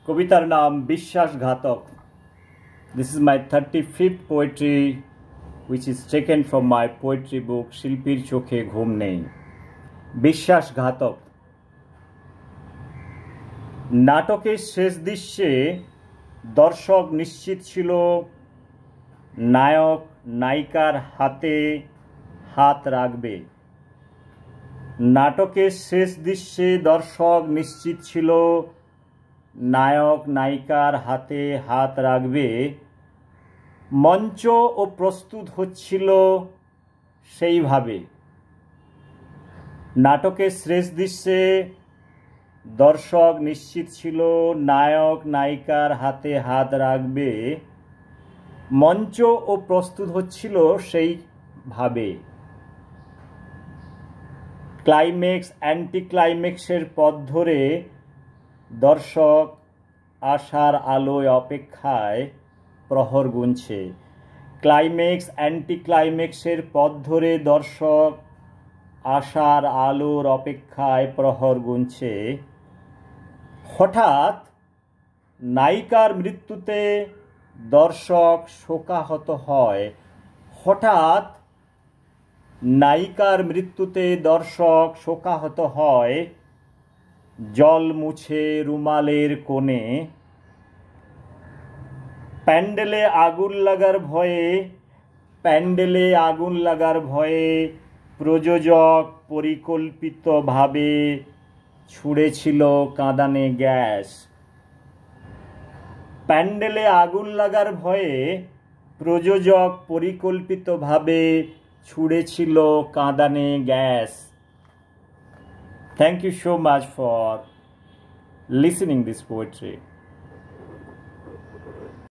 কবিতার নাম বিশ্বাসঘাতক. This is my 35th poetry which is taken from my poetry book শিল্পীর চোখে ঘুম নেই. বিশ্বাসঘাতক. নাটকের শেষ দৃশ্যে দর্শক নিশ্চিত ছিল নায়ক নায়িকার হাতে হাত রাখবে. নাটকের শেষ দৃশ্যে দর্শক নিশ্চিত ছিল নায়ক নায়িকার হাতে হাত রাখবে. মঞ্চ ও প্রস্তুত হচ্ছিল সেইভাবে. নাটকের শেষ দৃশ্যে দর্শক নিশ্চিত ছিল নায়ক নায়িকার হাতে হাত রাখবে. মঞ্চ ও প্রস্তুত হচ্ছিল সেইভাবে. ক্লাইম্যাক্স অ্যান্টি ক্লাইম্যাক্সের পথ ধরে দর্শক আশার আলোয় অপেক্ষায় প্রহর গুনছে. ক্লাইম্যাক্স অ্যান্টি ক্লাইম্যাক্সের পথ ধরে দর্শক আশার আলোর অপেক্ষায় প্রহর গুনছে. হঠাৎ নায়িকার মৃত্যুতে দর্শক শোকাহত হয়. হঠাৎ নায়িকার মৃত্যুতে দর্শক শোকাহত হয়. জল মুছে রুমালের কোণে. প্যান্ডেলে আগুন লাগার ভয়ে প্রযোজক পরিকল্পিতভাবে ছুঁড়েছিল কাঁদানে গ্যাস. প্যান্ডেলে আগুন লাগার ভয়ে প্রযোজক পরিকল্পিতভাবে ছুঁড়েছিল কাঁদানে gas. Thank you so much for listening this poetry.